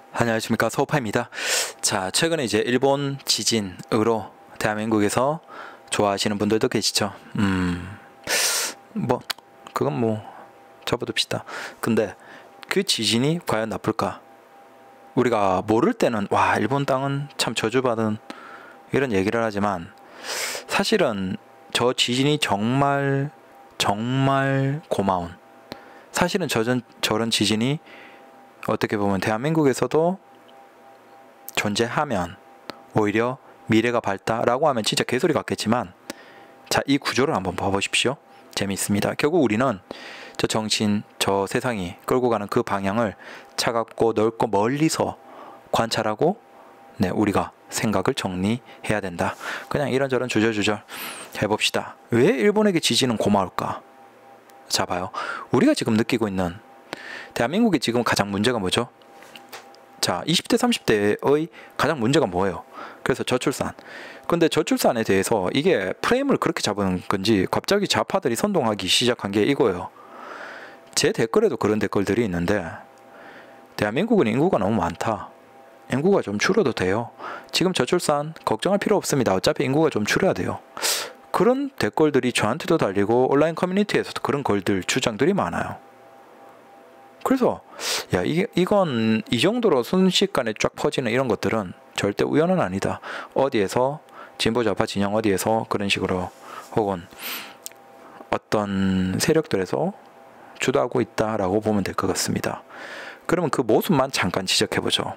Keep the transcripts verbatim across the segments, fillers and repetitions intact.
안녕하십니까, 서우파입니다. 자, 최근에 이제 일본 지진으로 대한민국에서 좋아하시는 분들도 계시죠. 음, 뭐 그건 뭐 접어둡시다. 근데 그 지진이 과연 나쁠까? 우리가 모를 때는 와, 일본 땅은 참 저주받은 이런 얘기를 하지만, 사실은 저 지진이 정말 정말 고마운, 사실은 저전, 저런 지진이 어떻게 보면 대한민국에서도 존재하면 오히려 미래가 밝다라고 하면 진짜 개소리 같겠지만, 자, 이 구조를 한번 봐보십시오. 재미있습니다. 결국 우리는 저 정신, 저 세상이 끌고 가는 그 방향을 차갑고 넓고 멀리서 관찰하고, 네, 우리가 생각을 정리해야 된다. 그냥 이런저런 주저주저 해봅시다. 왜 일본에게 지진은 고마울까? 자, 봐요. 우리가 지금 느끼고 있는 대한민국이 지금 가장 문제가 뭐죠? 자, 이십 대 삼십 대의 가장 문제가 뭐예요? 그래서 저출산. 근데 저출산에 대해서 이게 프레임을 그렇게 잡은 건지 갑자기 좌파들이 선동하기 시작한 게 이거예요. 제 댓글에도 그런 댓글들이 있는데, 대한민국은 인구가 너무 많다, 인구가 좀 줄어도 돼요, 지금 저출산 걱정할 필요 없습니다, 어차피 인구가 좀 줄여야 돼요, 그런 댓글들이 저한테도 달리고 온라인 커뮤니티에서도 그런 글들, 주장들이 많아요. 그래서 야, 이게 이건 이 정도로 순식간에 쫙 퍼지는 이런 것들은 절대 우연은 아니다. 어디에서 진보 좌파 진영 어디에서 그런 식으로 혹은 어떤 세력들에서 주도하고 있다라고 보면 될 것 같습니다. 그러면 그 모습만 잠깐 지적해보죠.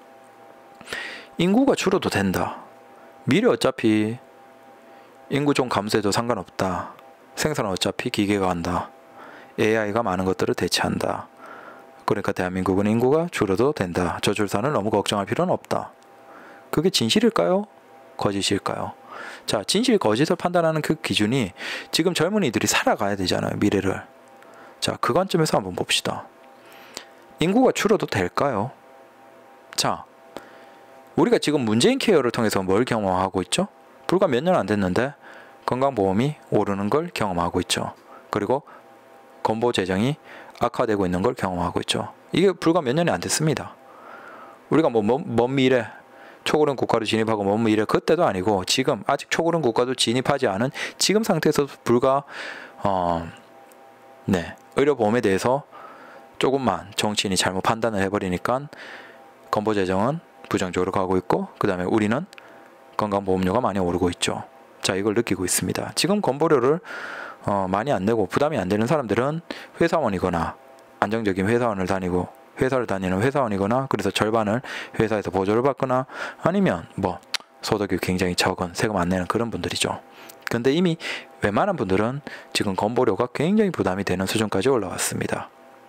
인구가 줄어도 된다, 미래 어차피 인구 좀 감소해도 상관없다, 생산은 어차피 기계가 한다, 에이아이가 많은 것들을 대체한다, 그러니까 대한민국은 인구가 줄어도 된다, 저출산을 너무 걱정할 필요는 없다. 그게 진실일까요? 거짓일까요? 자, 진실 거짓을 판단하는 그 기준이 지금 젊은이들이 살아가야 되잖아요, 미래를. 자, 그 관점에서 한번 봅시다. 인구가 줄어도 될까요? 자, 우리가 지금 문재인 케어를 통해서 뭘 경험하고 있죠? 불과 몇 년 안 됐는데 건강보험이 오르는 걸 경험하고 있죠. 그리고 건보 재정이 악화되고 있는 걸 경험하고 있죠. 이게 불과 몇 년이 안 됐습니다. 우리가 뭐 먼 미래 초고령 국가로 진입하고 먼 미래 그때도 아니고, 지금 아직 초고령 국가도 진입하지 않은 지금 상태에서 불과 어, 네, 의료보험에 대해서 조금만 정치인이 잘못 판단을 해버리니까 건보 재정은 부정적으로 가고 있고, 그 다음에 우리는 건강보험료가 많이 오르고 있죠. 자, 이걸 느끼고 있습니다. 지금 건보료를 어, 많이 안 내고 부담이 안 되는 사람들은 회사원이거나 안정적인 회사원을 다니고 회사를 다니는 회사원이거나, 그래서 절반을 회사에서 보조를 받거나, 아니면 뭐 소득이 굉장히 적은 세금 안 내는 그런 분들이죠. 근데 이미 웬만한 분들은 지금 건보료가 굉장히 부담이 되는 수준까지 올라왔습니다.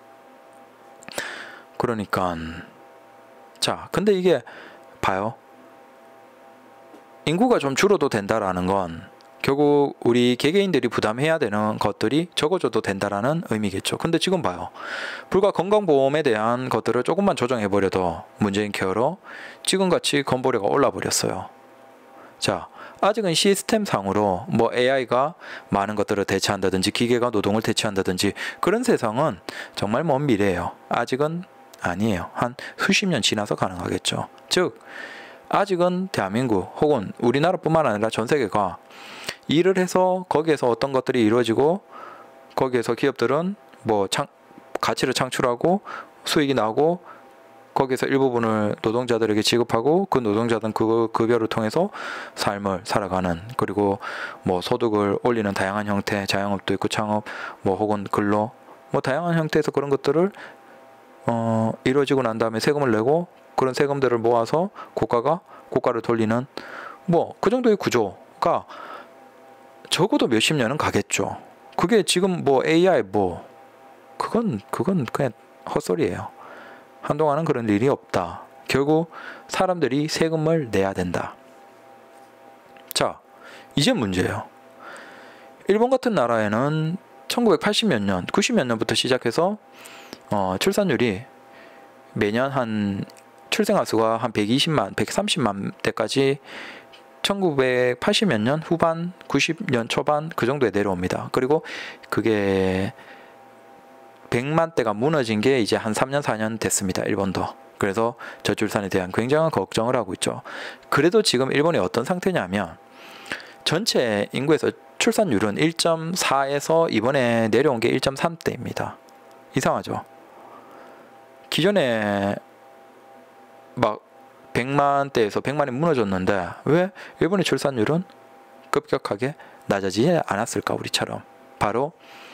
그러니까 자, 근데 이게 봐요. 인구가 좀 줄어도 된다라는 건 결국 우리 개개인들이 부담해야 되는 것들이 적어져도 된다라는 의미겠죠. 근데 지금 봐요. 불과 건강보험에 대한 것들을 조금만 조정해버려도 문재인 케어로 지금같이 건보료가 올라버렸어요. 자, 아직은 시스템상으로 뭐 에이아이가 많은 것들을 대체한다든지 기계가 노동을 대체한다든지 그런 세상은 정말 먼 미래예요. 아직은 아니에요. 한 수십 년 지나서 가능하겠죠. 즉 아직은 대한민국 혹은 우리나라뿐만 아니라 전 세계가 일을 해서 거기에서 어떤 것들이 이루어지고, 거기에서 기업들은 뭐 창, 가치를 창출하고 수익이 나고, 거기에서 일부분을 노동자들에게 지급하고 그 노동자들은 그 급여를 통해서 삶을 살아가는, 그리고 뭐 소득을 올리는 다양한 형태, 자영업도 있고 창업 뭐 혹은 근로 뭐 다양한 형태에서 그런 것들을 어, 이루어지고 난 다음에 세금을 내고, 그런 세금들을 모아서 국가가 국가를 돌리는 뭐 그 정도의 구조가 적어도 몇십 년은 가겠죠. 그게 지금 뭐 에이아이 뭐 그건 그건 그냥 헛소리예요. 한동안은 그런 일이 없다. 결국 사람들이 세금을 내야 된다. 자, 이제 문제예요. 일본 같은 나라에는 천구백팔십 몇 년, 구십 몇 년부터 시작해서 어, 출산율이 매년 한 출생아 수가 한 백이십만, 백삼십만 대까지 천구백팔십 몇 년 후반, 구십 년 초반 그 정도에 내려옵니다. 그리고 그게 백만 대가 무너진 게 이제 한 삼 년, 사 년 됐습니다. 일본도. 그래서 저출산에 대한 굉장한 걱정을 하고 있죠. 그래도 지금 일본이 어떤 상태냐면 전체 인구에서 출산율은 일 점 사에서 이번에 내려온 게 일 점 삼대입니다. 이상하죠? 기존에 막 백만대에서 백만이 무너졌는데 왜 일본의 출산율은 급격하게 낮아지지 않았을까, 우리처럼. 바로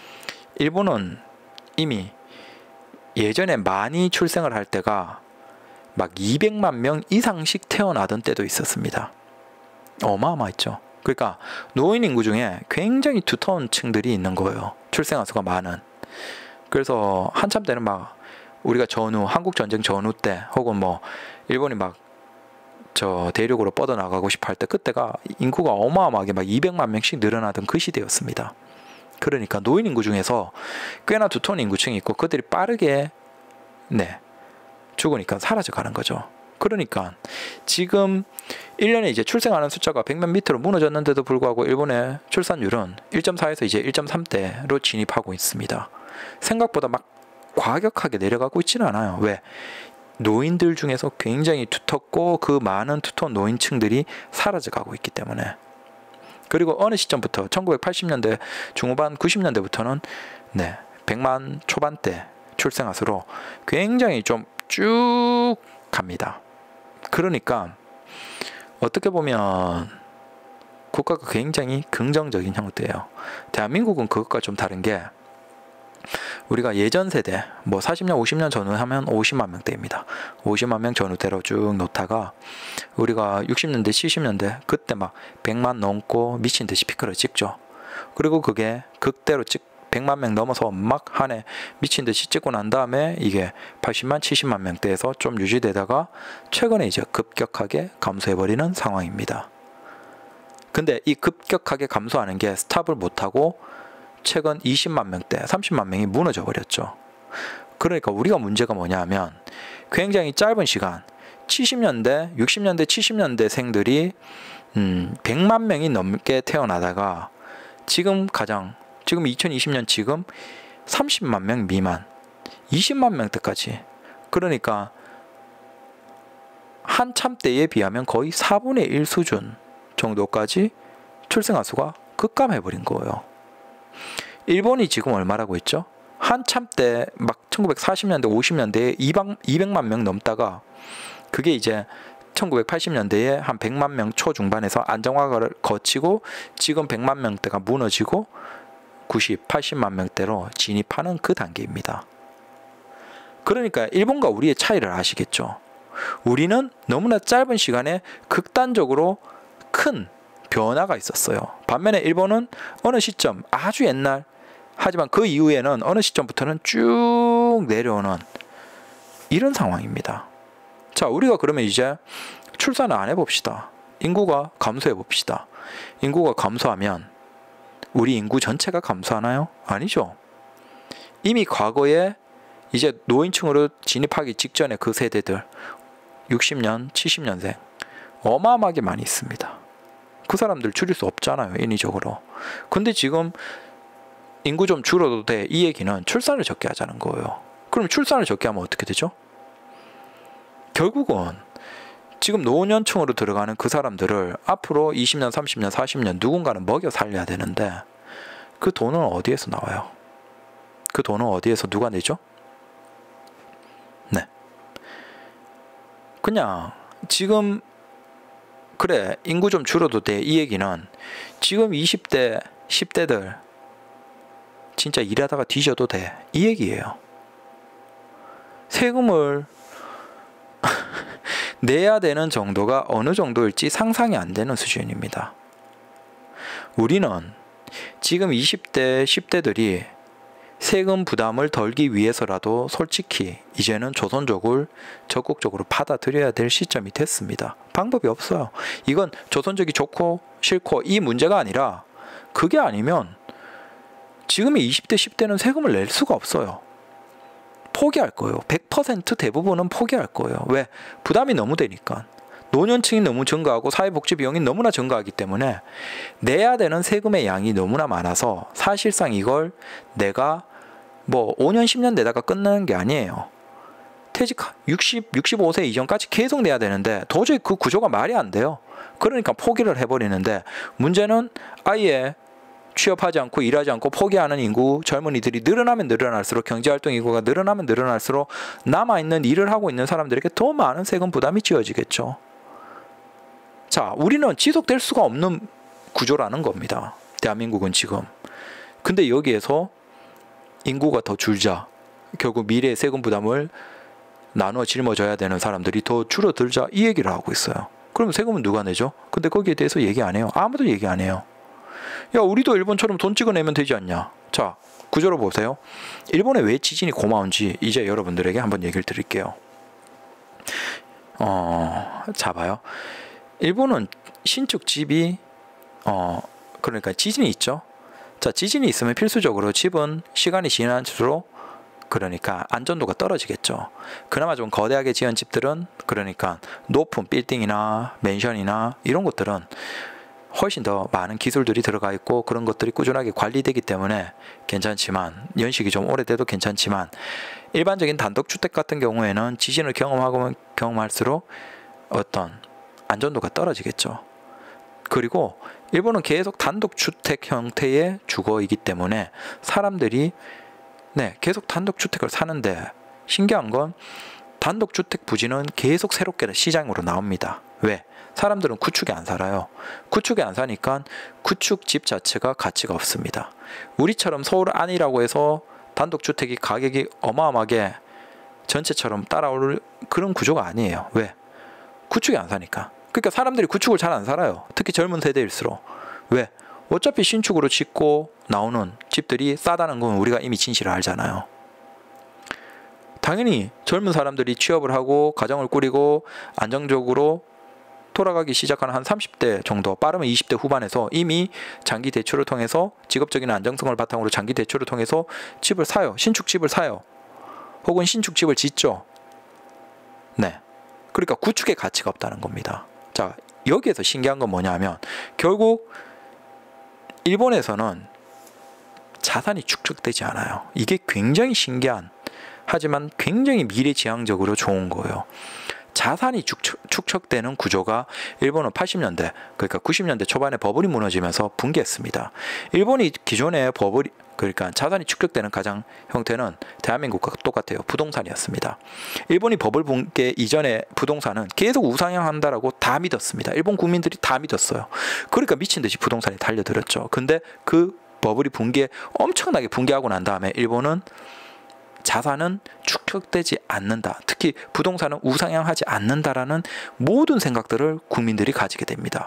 일본은 이미 예전에 많이 출생을 할 때가 막 이백만 명 이상씩 태어나던 때도 있었습니다. 어마어마했죠. 그러니까 노인 인구 중에 굉장히 두터운 층들이 있는 거예요. 출생아 수가 많은. 그래서 한참 때는 막 우리가 전후, 한국 전쟁 전후 때 혹은 뭐 일본이 막 저 대륙으로 뻗어나가고 싶어 할 때 그때가 인구가 어마어마하게 막 이백만 명씩 늘어나던 그 시대였습니다. 그러니까 노인 인구 중에서 꽤나 두터운 인구층이 있고 그들이 빠르게 네 죽으니까 사라져가는 거죠. 그러니까 지금 일 년에 이제 출생하는 숫자가 백만 밑으로 무너졌는데도 불구하고 일본의 출산율은 일 점 사에서 이제 일 점 삼대로 진입하고 있습니다. 생각보다 막 과격하게 내려가고 있지는 않아요. 왜? 노인들 중에서 굉장히 두텁고 그 많은 두터운 노인층들이 사라져가고 있기 때문에. 그리고 어느 시점부터 천구백팔십 년대 중후반 구십 년대부터는 네 백만 초반대 출생아 수로 굉장히 좀 쭉 갑니다. 그러니까 어떻게 보면 국가가 굉장히 긍정적인 형태예요. 대한민국은 그것과 좀 다른 게 우리가 예전 세대 뭐 사십 년 오십 년 전후 하면 오십만 명대입니다. 오십만 명 전후대로 쭉 놓다가 우리가 육십 년대 칠십 년대 그때 막 백만 넘고 미친 듯이 피크를 찍죠. 그리고 그게 극대로 찍 백만 명 넘어서 막 한 해 미친 듯이 찍고 난 다음에 이게 팔십만 칠십만 명대에서 좀 유지되다가 최근에 이제 급격하게 감소해버리는 상황입니다. 근데 이 급격하게 감소하는 게 스탑을 못하고 최근 이십만 명대, 삼십만 명이 무너져 버렸죠. 그러니까 우리가 문제가 뭐냐 하면 굉장히 짧은 시간, 칠십 년대, 육십 년대, 칠십 년대생들이 음, 백만 명이 넘게 태어나다가 지금 가장 지금 이천이십 년 지금 삼십만 명 미만, 이십만 명대까지. 그러니까 한참 때에 비하면 거의 사분의 일 수준 정도까지 출생아 수가 급감해버린 거예요. 일본이 지금 얼마라고 했죠? 한참 때 막 천구백사십 년대, 오십 년대에 이백만 명 넘다가 그게 이제 천구백팔십 년대에 한 백만 명 초중반에서 안정화를 거치고 지금 백만 명대가 무너지고 구십, 팔십만 명대로 진입하는 그 단계입니다. 그러니까 일본과 우리의 차이를 아시겠죠? 우리는 너무나 짧은 시간에 극단적으로 큰 변화가 있었어요. 반면에 일본은 어느 시점, 아주 옛날, 하지만 그 이후에는 어느 시점부터는 쭉 내려오는 이런 상황입니다. 자, 우리가 그러면 이제 출산을 안 해봅시다. 인구가 감소해봅시다. 인구가 감소하면 우리 인구 전체가 감소하나요? 아니죠. 이미 과거에 이제 노인층으로 진입하기 직전에 그 세대들 육십 년, 칠십 년생 어마어마하게 많이 있습니다. 그 사람들 줄일 수 없잖아요, 인위적으로. 근데 지금 인구 좀 줄어도 돼, 이 얘기는 출산을 적게 하자는 거예요. 그럼 출산을 적게 하면 어떻게 되죠? 결국은 지금 노년층으로 들어가는 그 사람들을 앞으로 이십 년, 삼십 년, 사십 년 누군가는 먹여 살려야 되는데 그 돈은 어디에서 나와요? 그 돈은 어디에서 누가 내죠? 네. 그냥 지금 그래 인구 좀 줄어도 돼, 이 얘기는 지금 이십 대, 십 대들 진짜 일하다가 뒤져도 돼, 이 얘기예요. 세금을 내야 되는 정도가 어느 정도일지 상상이 안 되는 수준입니다. 우리는 지금 이십 대, 십 대들이 세금 부담을 덜기 위해서라도 솔직히 이제는 조선족을 적극적으로 받아들여야 될 시점이 됐습니다. 방법이 없어요. 이건 조선족이 좋고 싫고 이 문제가 아니라 그게 아니면 지금의 이십 대, 십 대는 세금을 낼 수가 없어요. 포기할 거예요. 백 퍼센트 대부분은 포기할 거예요. 왜? 부담이 너무 되니까. 노년층이 너무 증가하고 사회복지 비용이 너무나 증가하기 때문에 내야 되는 세금의 양이 너무나 많아서 사실상 이걸 내가 뭐 오 년, 십 년 내다가 끝나는 게 아니에요. 퇴직 육십, 육십오 세 이전까지 계속 내야 되는데 도저히 그 구조가 말이 안 돼요. 그러니까 포기를 해버리는데, 문제는 아예 취업하지 않고 일하지 않고 포기하는 인구, 젊은이들이 늘어나면 늘어날수록, 경제활동 인구가 늘어나면 늘어날수록 남아있는 일을 하고 있는 사람들에게 더 많은 세금 부담이 지어지겠죠. 자, 우리는 지속될 수가 없는 구조라는 겁니다. 대한민국은 지금. 근데 여기에서 인구가 더 줄자, 결국 미래의 세금 부담을 나눠 짊어져야 되는 사람들이 더 줄어들자, 이 얘기를 하고 있어요. 그러면 세금은 누가 내죠? 근데 거기에 대해서 얘기 안 해요. 아무도 얘기 안 해요. 야, 우리도 일본처럼 돈 찍어내면 되지 않냐. 자, 구조로 보세요. 일본에 왜 지진이 고마운지 이제 여러분들에게 한번 얘기를 드릴게요. 어, 자 봐요. 일본은 신축 집이 어 그러니까 지진이 있죠. 자, 지진이 있으면 필수적으로 집은 시간이 지날수록 그러니까 안전도가 떨어지겠죠. 그나마 좀 거대하게 지은 집들은 그러니까 높은 빌딩이나 맨션이나 이런 것들은 훨씬 더 많은 기술들이 들어가 있고 그런 것들이 꾸준하게 관리되기 때문에 괜찮지만, 연식이 좀 오래돼도 괜찮지만, 일반적인 단독주택 같은 경우에는 지진을 경험하고 경험할수록 어떤 안전도가 떨어지겠죠. 그리고 일본은 계속 단독주택 형태의 주거이기 때문에 사람들이 네, 계속 단독주택을 사는데, 신기한 건 단독주택 부지는 계속 새롭게 시장으로 나옵니다. 왜? 사람들은 구축에 안 살아요. 구축에 안 사니까 구축 집 자체가 가치가 없습니다. 우리처럼 서울 안이라고 해서 단독주택이 가격이 어마어마하게 전체처럼 따라올 그런 구조가 아니에요. 왜? 구축에 안 사니까. 그러니까 사람들이 구축을 잘 안 살아요. 특히 젊은 세대일수록. 왜? 어차피 신축으로 짓고 나오는 집들이 싸다는 건 우리가 이미 진실을 알잖아요. 당연히 젊은 사람들이 취업을 하고 가정을 꾸리고 안정적으로 돌아가기 시작하는 한 삼십 대 정도, 빠르면 이십 대 후반에서 이미 장기 대출을 통해서, 직업적인 안정성을 바탕으로 장기 대출을 통해서 집을 사요. 신축집을 사요. 혹은 신축집을 짓죠. 네. 그러니까 구축의 가치가 없다는 겁니다. 자, 여기에서 신기한 건 뭐냐면 결국 일본에서는 자산이 축적되지 않아요. 이게 굉장히 신기한, 하지만 굉장히 미래지향적으로 좋은 거예요. 자산이 축적, 축적되는 구조가 일본은 팔십 년대, 그러니까 구십 년대 초반에 버블이 무너지면서 붕괴했습니다. 일본이 기존에 버블이, 그러니까 자산이 축적되는 가장 형태는 대한민국과 똑같아요. 부동산이었습니다. 일본이 버블 붕괴 이전에 부동산은 계속 우상향한다라고 다 믿었습니다. 일본 국민들이 다 믿었어요. 그러니까 미친 듯이 부동산이 달려들었죠. 근데 그 버블이 붕괴, 엄청나게 붕괴하고 난 다음에 일본은 자산은 축적되지 않는다, 특히 부동산은 우상향하지 않는다라는 모든 생각들을 국민들이 가지게 됩니다.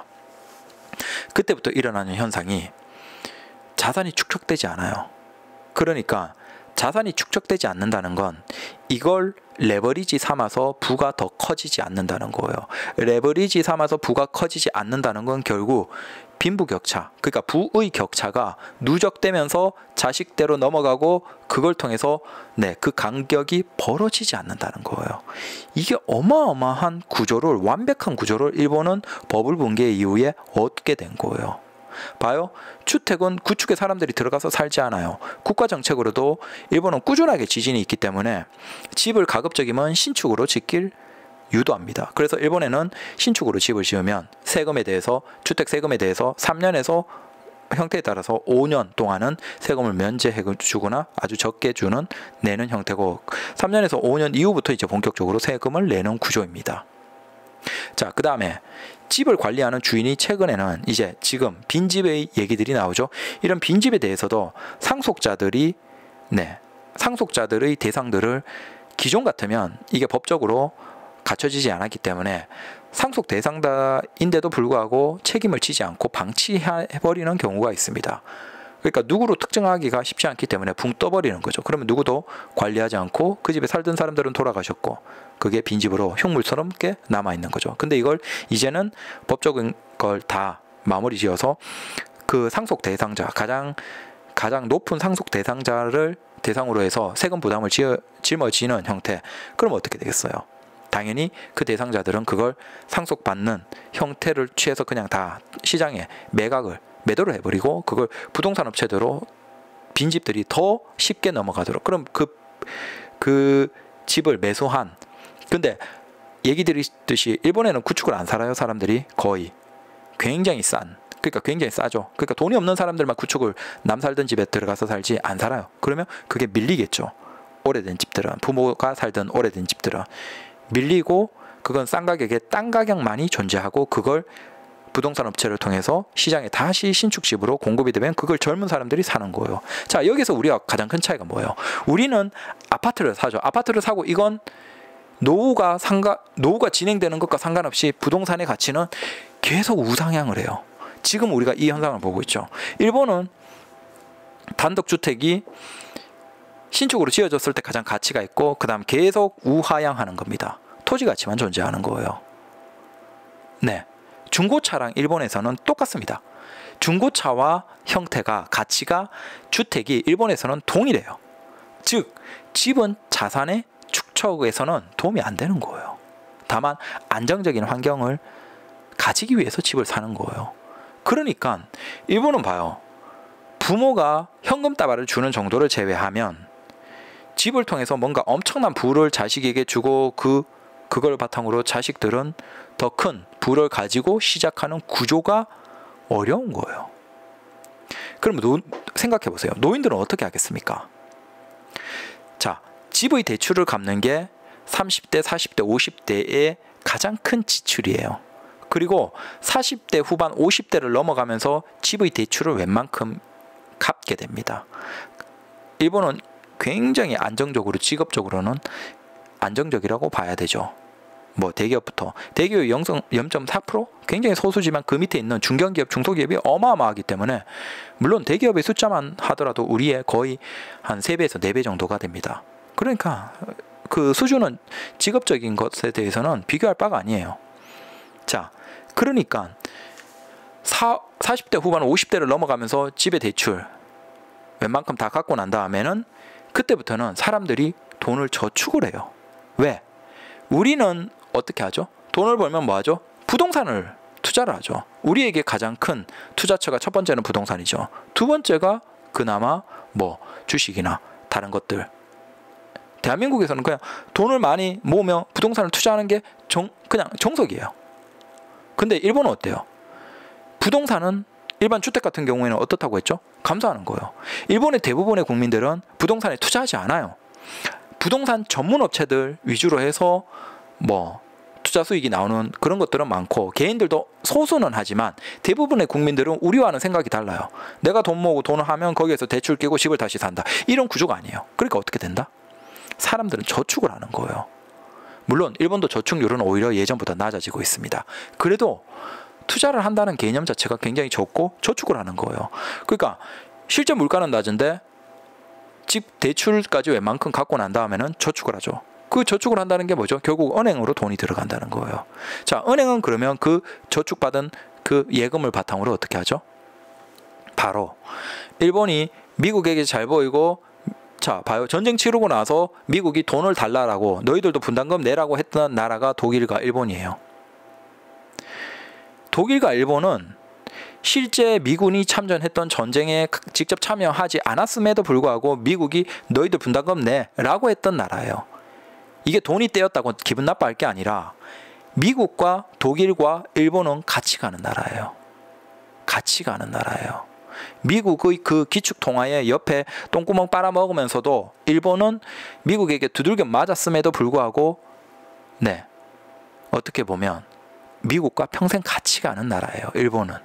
그때부터 일어나는 현상이 자산이 축적되지 않아요. 그러니까 자산이 축적되지 않는다는 건 이걸 레버리지 삼아서 부가 더 커지지 않는다는 거예요. 레버리지 삼아서 부가 커지지 않는다는 건 결국 빈부격차, 그러니까 부의 격차가 누적되면서 자식대로 넘어가고 그걸 통해서 네, 그 간격이 벌어지지 않는다는 거예요. 이게 어마어마한 구조를, 완벽한 구조를 일본은 버블 붕괴 이후에 얻게 된 거예요. 봐요. 주택은 구축에 사람들이 들어가서 살지 않아요. 국가 정책으로도 일본은 꾸준하게 지진이 있기 때문에 집을 가급적이면 신축으로 짓길 유도합니다. 그래서 일본에는 신축으로 집을 지으면 세금에 대해서, 주택 세금에 대해서 삼 년에서 형태에 따라서 오 년 동안은 세금을 면제해 주거나 아주 적게 주는, 내는 형태고, 삼 년에서 오 년 이후부터 이제 본격적으로 세금을 내는 구조입니다. 자, 그 다음에 집을 관리하는 주인이 최근에는 이제 지금 빈집의 얘기들이 나오죠. 이런 빈집에 대해서도 상속자들이, 네, 상속자들의 대상들을, 기존 같으면 이게 법적으로 갖춰지지 않았기 때문에 상속 대상자인데도 불구하고 책임을 지지 않고 방치해버리는 경우가 있습니다. 그러니까 누구로 특정하기가 쉽지 않기 때문에 붕 떠버리는 거죠. 그러면 누구도 관리하지 않고 그 집에 살던 사람들은 돌아가셨고 그게 빈집으로 흉물스럽게 남아있는 거죠. 근데 이걸 이제는 법적인 걸 다 마무리 지어서 그 상속 대상자, 가장 가장 높은 상속 대상자를 대상으로 해서 세금 부담을 지어, 짊어지는 형태. 그럼 어떻게 되겠어요? 당연히 그 대상자들은 그걸 상속받는 형태를 취해서 그냥 다 시장에 매각을, 매도를 해버리고 그걸 부동산 업체대로 빈집들이 더 쉽게 넘어가도록, 그럼 그, 그 집을 매수한, 근데 얘기 드렸듯이 일본에는 구축을 안 살아요. 사람들이 거의 굉장히 싼, 그러니까 굉장히 싸죠. 그러니까 돈이 없는 사람들만 구축을 남 살던 집에 들어가서 살지 안 살아요. 그러면 그게 밀리겠죠. 오래된 집들은, 부모가 살던 오래된 집들은 밀리고, 그건 싼 가격에 땅 가격만이 존재하고, 그걸 부동산 업체를 통해서 시장에 다시 신축집으로 공급이 되면 그걸 젊은 사람들이 사는 거예요. 자, 여기서 우리가 가장 큰 차이가 뭐예요? 우리는 아파트를 사죠. 아파트를 사고 이건 노후가 상가, 노후가 진행되는 것과 상관없이 부동산의 가치는 계속 우상향을 해요. 지금 우리가 이 현상을 보고 있죠. 일본은 단독주택이 신축으로 지어졌을 때 가장 가치가 있고, 그 다음 계속 우하향하는 겁니다. 토지 가치만 존재하는 거예요. 네, 중고차랑 일본에서는 똑같습니다. 중고차와 형태가, 가치가, 주택이 일본에서는 동일해요. 즉 집은 자산의 축적에서는 도움이 안 되는 거예요. 다만 안정적인 환경을 가지기 위해서 집을 사는 거예요. 그러니까 일본은 봐요. 부모가 현금 따발을 주는 정도를 제외하면 집을 통해서 뭔가 엄청난 부를 자식에게 주고, 그 그걸 바탕으로 자식들은 더 큰 부를 가지고 시작하는 구조가 어려운 거예요. 그럼 노, 생각해 보세요. 노인들은 어떻게 하겠습니까? 자, 집의 대출을 갚는 게 삼십 대, 사십 대, 오십 대의 가장 큰 지출이에요. 그리고 사십 대 후반, 오십 대를 넘어가면서 집의 대출을 웬만큼 갚게 됩니다. 일본은 굉장히 안정적으로, 직업적으로는 안정적이라고 봐야 되죠. 뭐 대기업부터, 대기업이 영 점 사 퍼센트? 굉장히 소수지만 그 밑에 있는 중견기업, 중소기업이 어마어마하기 때문에, 물론 대기업의 숫자만 하더라도 우리의 거의 한 세 배에서 네 배 정도가 됩니다. 그러니까 그 수준은 직업적인 것에 대해서는 비교할 바가 아니에요. 자, 그러니까 사, 사십 대 후반, 오십 대를 넘어가면서 집의 대출 웬만큼 다 갖고 난 다음에는, 그때부터는 사람들이 돈을 저축을 해요. 왜? 우리는 어떻게 하죠? 돈을 벌면 뭐 하죠? 부동산을 투자를 하죠. 우리에게 가장 큰 투자처가 첫 번째는 부동산이죠. 두 번째가 그나마 뭐 주식이나 다른 것들. 대한민국에서는 그냥 돈을 많이 모으며 부동산을 투자하는 게 정, 그냥 정석이에요. 근데 일본은 어때요? 부동산은 일반 주택 같은 경우에는 어떻다고 했죠? 감소하는 거예요. 일본의 대부분의 국민들은 부동산에 투자하지 않아요. 부동산 전문 업체들 위주로 해서 뭐 투자 수익이 나오는 그런 것들은 많고, 개인들도 소수는 하지만 대부분의 국민들은 우리와는 생각이 달라요. 내가 돈 모으고 돈을 하면 거기에서 대출 끼고 집을 다시 산다. 이런 구조가 아니에요. 그러니까 어떻게 된다? 사람들은 저축을 하는 거예요. 물론 일본도 저축률은 오히려 예전보다 낮아지고 있습니다. 그래도 투자를 한다는 개념 자체가 굉장히 적고 저축을 하는 거예요. 그러니까 실제 물가는 낮은데 집 대출까지 웬만큼 갖고 난 다음에는 저축을 하죠. 그 저축을 한다는 게 뭐죠? 결국 은행으로 돈이 들어간다는 거예요. 자, 은행은 그러면 그 저축받은 그 예금을 바탕으로 어떻게 하죠? 바로 일본이 미국에게 잘 보이고, 자, 봐요. 전쟁 치르고 나서 미국이 돈을 달라라고, 너희들도 분담금 내라고 했던 나라가 독일과 일본이에요. 독일과 일본은 실제 미군이 참전했던 전쟁에 직접 참여하지 않았음에도 불구하고 미국이 너희들 분담금 내라고 했던 나라예요. 이게 돈이 떼였다고 기분 나빠할 게 아니라 미국과 독일과 일본은 같이 가는 나라예요. 같이 가는 나라예요. 미국의 그 기축통화에 옆에 똥구멍 빨아먹으면서도 일본은 미국에게 두들겨 맞았음에도 불구하고, 네, 어떻게 보면 미국과 평생 같이 가는 나라예요. 일본은.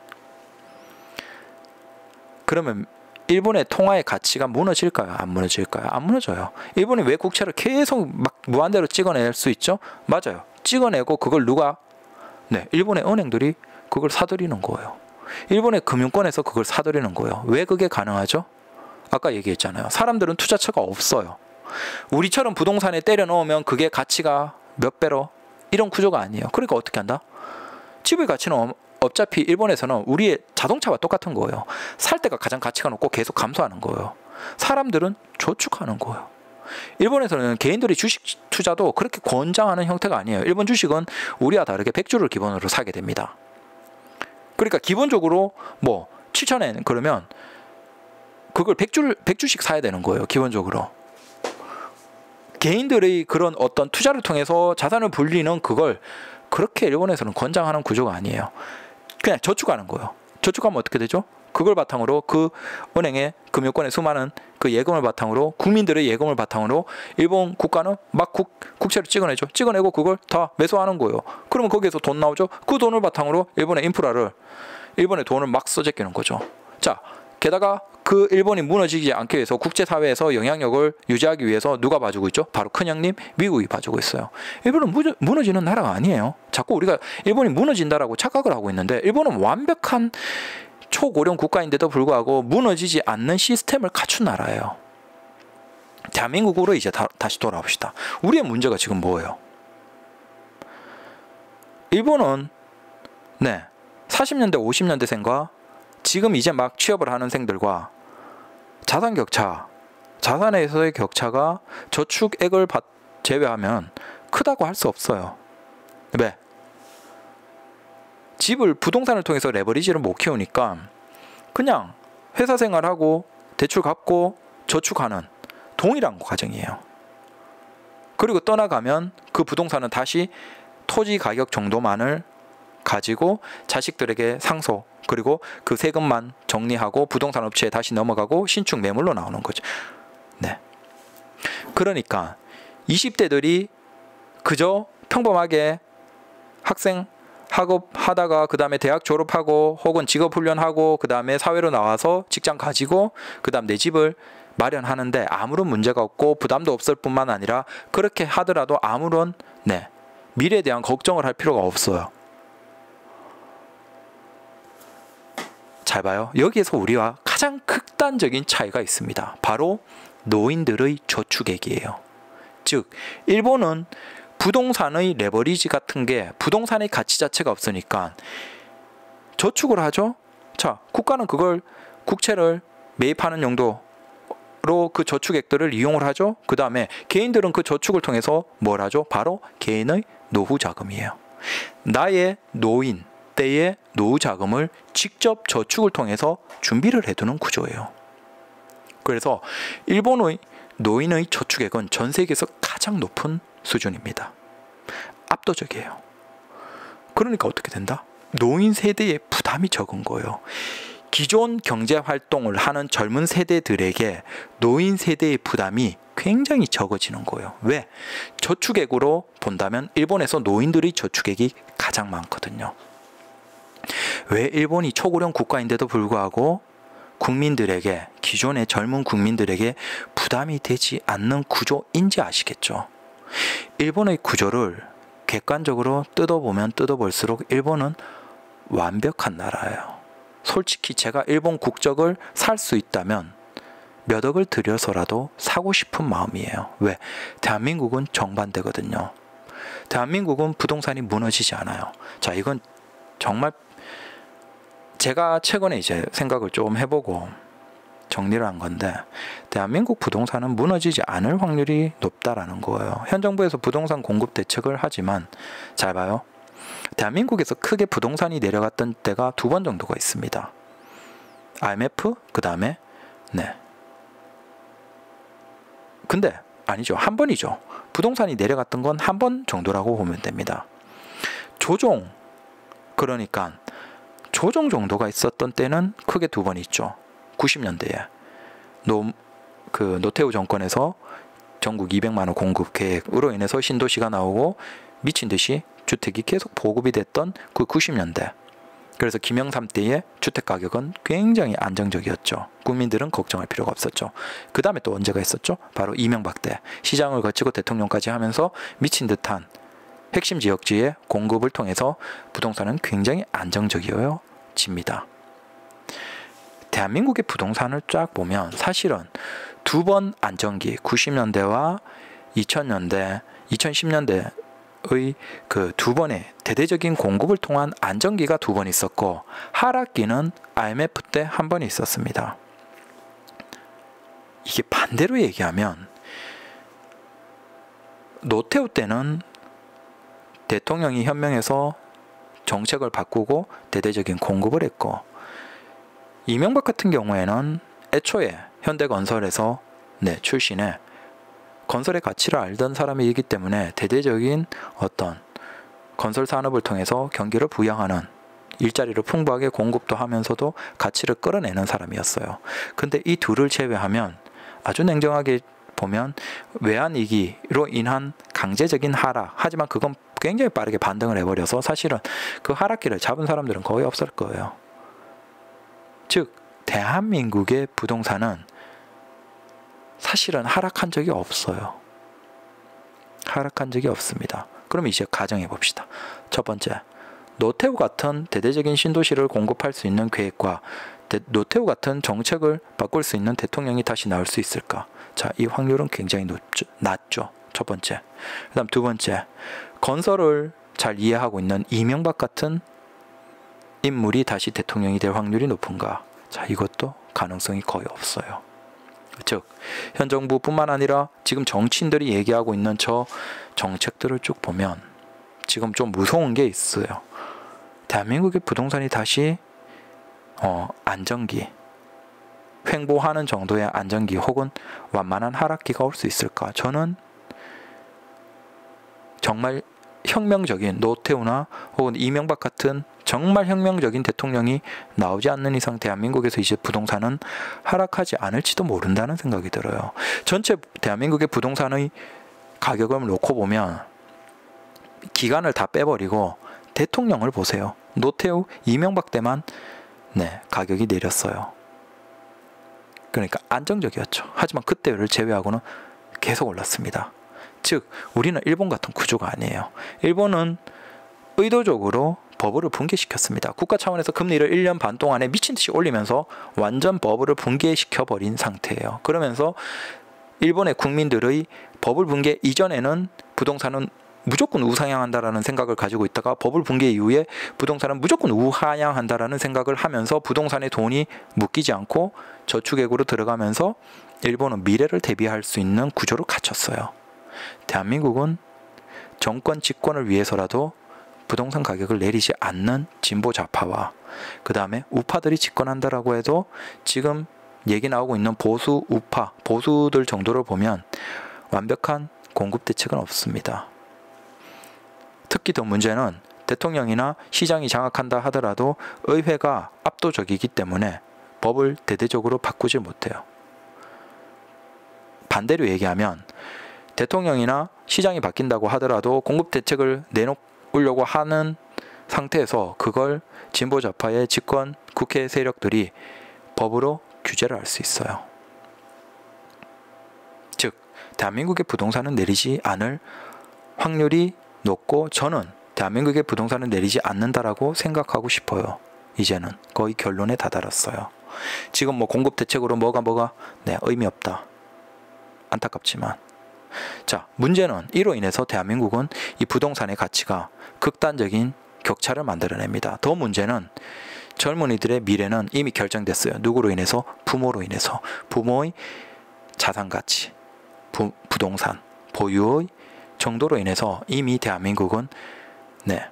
그러면 일본의 통화의 가치가 무너질까요? 안 무너질까요? 안 무너져요. 일본이 왜 국채를 계속 막 무한대로 찍어낼 수 있죠? 맞아요. 찍어내고 그걸 누가? 네, 일본의 은행들이 그걸 사들이는 거예요. 일본의 금융권에서 그걸 사들이는 거예요. 왜 그게 가능하죠? 아까 얘기했잖아요. 사람들은 투자처가 없어요. 우리처럼 부동산에 때려 넣으면 그게 가치가 몇 배로, 이런 구조가 아니에요. 그러니까 어떻게 한다? 집의 가치는 어차피 일본에서는 우리의 자동차와 똑같은 거예요. 살 때가 가장 가치가 높고 계속 감소하는 거예요. 사람들은 저축하는 거예요. 일본에서는 개인들이 주식 투자도 그렇게 권장하는 형태가 아니에요. 일본 주식은 우리와 다르게 백 주를 기본으로 사게 됩니다. 그러니까 기본적으로 뭐 칠천 엔 그러면 그걸 백 주를 백 주씩 사야 되는 거예요. 기본적으로. 개인들의 그런 어떤 투자를 통해서 자산을 불리는 그걸 그렇게 일본에서는 권장하는 구조가 아니에요. 그냥 저축하는 거예요. 저축하면 어떻게 되죠? 그걸 바탕으로 그 은행의 금융권의 수많은 그 예금을 바탕으로 국민들의 예금을 바탕으로 일본 국가는 막 국, 국채를 찍어내죠. 찍어내고 그걸 다 매수하는 거예요. 그러면 거기에서 돈 나오죠. 그 돈을 바탕으로 일본의 인프라를 일본의 돈을 막 써제끼는 거죠. 자, 게다가 그 일본이 무너지지 않기 위해서 국제사회에서 영향력을 유지하기 위해서 누가 봐주고 있죠? 바로 큰형님 미국이 봐주고 있어요. 일본은 무저, 무너지는 나라가 아니에요. 자꾸 우리가 일본이 무너진다라고 착각을 하고 있는데 일본은 완벽한 초고령 국가인데도 불구하고 무너지지 않는 시스템을 갖춘 나라예요. 대한민국으로 이제 다, 다시 돌아봅시다. 우리의 문제가 지금 뭐예요? 일본은 네 사십 년대 오십 년대생과 지금 이제 막 취업을 하는 생들과 자산 격차, 자산에서의 격차가 저축액을 제외하면 크다고 할 수 없어요. 왜? 집을 부동산을 통해서 레버리지를 못 키우니까 그냥 회사 생활하고 대출 갚고 저축하는 동일한 과정이에요. 그리고 떠나가면 그 부동산은 다시 토지 가격 정도만을 가지고 자식들에게 상속 그리고 그 세금만 정리하고 부동산 업체에 다시 넘어가고 신축 매물로 나오는 거죠. 네. 그러니까 이십 대들이 그저 평범하게 학생 학업 하다가 그 다음에 대학 졸업하고 혹은 직업 훈련하고 그 다음에 사회로 나와서 직장 가지고 그 다음 내 집을 마련하는데 아무런 문제가 없고 부담도 없을 뿐만 아니라 그렇게 하더라도 아무런 네 미래에 대한 걱정을 할 필요가 없어요. 잘 봐요. 여기에서 우리와 가장 극단적인 차이가 있습니다. 바로 노인들의 저축액이에요. 즉 일본은 부동산의 레버리지 같은 게 부동산의 가치 자체가 없으니까 저축을 하죠. 자, 국가는 그걸 국채를 매입하는 용도로 그 저축액들을 이용을 하죠. 그 다음에 개인들은 그 저축을 통해서 뭘 하죠? 바로 개인의 노후 자금이에요. 나의 노인 때의 노후 자금을 직접 저축을 통해서 준비를 해두는 구조예요. 그래서 일본의 노인의 저축액은 전 세계에서 가장 높은 수준입니다. 압도적이에요. 그러니까 어떻게 된다? 노인 세대의 부담이 적은 거예요. 기존 경제 활동을 하는 젊은 세대들에게 노인 세대의 부담이 굉장히 적어지는 거예요. 왜? 저축액으로 본다면 일본에서 노인들의 저축액이 가장 많거든요. 왜 일본이 초고령 국가인데도 불구하고 국민들에게 기존의 젊은 국민들에게 부담이 되지 않는 구조인지 아시겠죠? 일본의 구조를 객관적으로 뜯어보면 뜯어볼수록 일본은 완벽한 나라예요. 솔직히 제가 일본 국적을 살 수 있다면 몇 억을 들여서라도 사고 싶은 마음이에요. 왜? 대한민국은 정반대거든요. 대한민국은 부동산이 무너지지 않아요. 자, 이건 정말 제가 최근에 이제 생각을 좀 해보고 정리를 한 건데 대한민국 부동산은 무너지지 않을 확률이 높다라는 거예요. 현 정부에서 부동산 공급 대책을 하지만 잘 봐요. 대한민국에서 크게 부동산이 내려갔던 때가 두 번 정도가 있습니다. 아이엠에프 그 다음에 네. 근데 아니죠. 한 번이죠. 부동산이 내려갔던 건 한 번 정도라고 보면 됩니다. 조정 그러니까 조정 정도가 있었던 때는 크게 두 번 있죠. 구십 년대에 노, 그 노태우 정권에서 전국 이백만 호 공급 계획으로 인해서 신도시가 나오고 미친 듯이 주택이 계속 보급이 됐던 그 구십 년대. 그래서 김영삼 때의 주택 가격은 굉장히 안정적이었죠. 국민들은 걱정할 필요가 없었죠. 그 다음에 또 언제가 있었죠? 바로 이명박 때 시장을 거치고 대통령까지 하면서 미친 듯한 핵심 지역지의 공급을 통해서 부동산은 굉장히 안정적이어집니다. 대한민국의 부동산을 쫙 보면 사실은 두 번 안정기 구십 년대와 이천 년대, 이천십 년대의 그 두 번의 대대적인 공급을 통한 안정기가 두 번 있었고 하락기는 아이엠에프 때 한 번 있었습니다. 이게 반대로 얘기하면 노태우 때는 대통령이 현명해서 정책을 바꾸고 대대적인 공급을 했고 이명박 같은 경우에는 애초에 현대건설에서 네, 출신의 건설의 가치를 알던 사람이기 때문에 대대적인 어떤 건설 산업을 통해서 경기를 부양하는, 일자리를 풍부하게 공급도 하면서도 가치를 끌어내는 사람이었어요. 근데 이 둘을 제외하면 아주 냉정하게 보면 외환위기로 인한 강제적인 하락, 하지만 그건 굉장히 빠르게 반등을 해버려서 사실은 그 하락기를 잡은 사람들은 거의 없을 거예요. 즉 대한민국의 부동산은 사실은 하락한 적이 없어요. 하락한 적이 없습니다. 그럼 이제 가정해 봅시다. 첫 번째, 노태우 같은 대대적인 신도시를 공급할 수 있는 계획과 대, 노태우 같은 정책을 바꿀 수 있는 대통령이 다시 나올 수 있을까? 자, 이 확률은 굉장히 높죠, 낮죠. 첫 번째. 그 다음 두 번째, 건설을 잘 이해하고 있는 이명박 같은 인물이 다시 대통령이 될 확률이 높은가? 자, 이것도 가능성이 거의 없어요. 즉, 현 정부뿐만 아니라 지금 정치인들이 얘기하고 있는 저 정책들을 쭉 보면 지금 좀 무서운 게 있어요. 대한민국의 부동산이 다시 어, 안정기, 횡보하는 정도의 안정기 혹은 완만한 하락기가 올 수 있을까? 저는 정말 혁명적인 노태우나 혹은 이명박 같은 정말 혁명적인 대통령이 나오지 않는 이상 대한민국에서 이제 부동산은 하락하지 않을지도 모른다는 생각이 들어요. 전체 대한민국의 부동산의 가격을 놓고 보면 기간을 다 빼버리고 대통령을 보세요. 노태우, 이명박 때만 네, 가격이 내렸어요. 그러니까 안정적이었죠. 하지만 그때를 제외하고는 계속 올랐습니다. 즉 우리는 일본 같은 구조가 아니에요. 일본은 의도적으로 버블을 붕괴시켰습니다. 국가 차원에서 금리를 일 년 반 동안에 미친듯이 올리면서 완전 버블을 붕괴시켜버린 상태예요. 그러면서 일본의 국민들의 버블 붕괴 이전에는 부동산은 무조건 우상향한다라는 생각을 가지고 있다가 버블 붕괴 이후에 부동산은 무조건 우하향한다라는 생각을 하면서 부동산에 돈이 묶이지 않고 저축액으로 들어가면서 일본은 미래를 대비할 수 있는 구조를 갖췄어요. 대한민국은 정권 집권을 위해서라도 부동산 가격을 내리지 않는 진보 좌파와 그 다음에 우파들이 집권한다라고 해도 지금 얘기 나오고 있는 보수 우파, 보수들 정도를 보면 완벽한 공급 대책은 없습니다. 특히 더 문제는 대통령이나 시장이 장악한다 하더라도 의회가 압도적이기 때문에 법을 대대적으로 바꾸지 못해요. 반대로 얘기하면 대통령이나 시장이 바뀐다고 하더라도 공급 대책을 내놓으려고 하는 상태에서 그걸 진보 좌파의 집권 국회 세력들이 법으로 규제를 할 수 있어요. 즉 대한민국의 부동산은 내리지 않을 확률이 높고 저는 대한민국의 부동산은 내리지 않는다라고 생각하고 싶어요. 이제는 거의 결론에 다다랐어요. 지금 뭐 공급 대책으로 뭐가 뭐가 네, 의미 없다. 안타깝지만 자, 문제는 이로 인해서 대한민국은 이 부동산의 가치가 극단적인 격차를 만들어냅니다. 더 문제는 젊은이들의 미래는 이미 결정됐어요. 누구로 인해서? 부모로 인해서. 부모의 자산가치, 부, 부동산, 보유의 정도로 인해서 이미 대한민국은 네,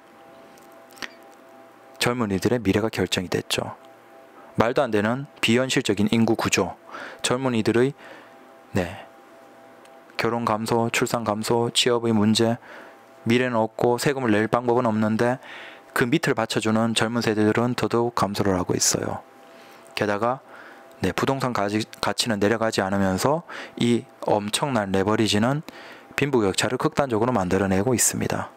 젊은이들의 미래가 결정이 됐죠. 말도 안 되는 비현실적인 인구 구조, 젊은이들의 네, 결혼 감소, 출산 감소, 취업의 문제, 미래는 없고 세금을 낼 방법은 없는데 그 밑을 받쳐주는 젊은 세대들은 더더욱 감소를 하고 있어요. 게다가 네, 부동산 가치, 가치는 내려가지 않으면서 이 엄청난 레버리지는 빈부격차를 극단적으로 만들어내고 있습니다.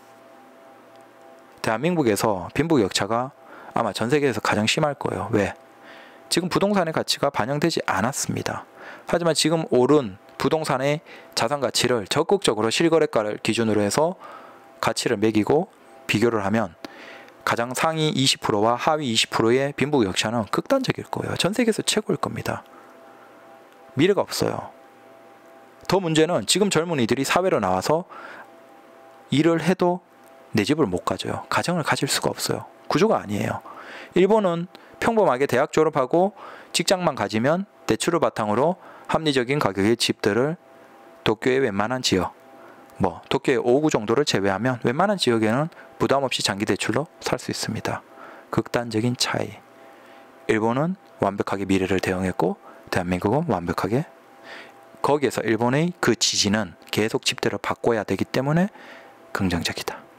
대한민국에서 빈부격차가 아마 전 세계에서 가장 심할 거예요. 왜? 지금 부동산의 가치가 반영되지 않았습니다. 하지만 지금 오른 부동산의 자산가치를 적극적으로 실거래가를 기준으로 해서 가치를 매기고 비교를 하면 가장 상위 이십 퍼센트와 하위 이십 퍼센트의 빈부격차는 극단적일 거예요. 전 세계에서 최고일 겁니다. 미래가 없어요. 더 문제는 지금 젊은이들이 사회로 나와서 일을 해도 내 집을 못 가져요. 가정을 가질 수가 없어요. 구조가 아니에요. 일본은 평범하게 대학 졸업하고 직장만 가지면 대출을 바탕으로 합리적인 가격의 집들을 도쿄의 웬만한 지역, 뭐 도쿄의 오 구 정도를 제외하면 웬만한 지역에는 부담 없이 장기 대출로 살 수 있습니다. 극단적인 차이. 일본은 완벽하게 미래를 대응했고 대한민국은 완벽하게 거기에서 일본의 그 지지는 계속 집대를 바꿔야 되기 때문에 긍정적이다.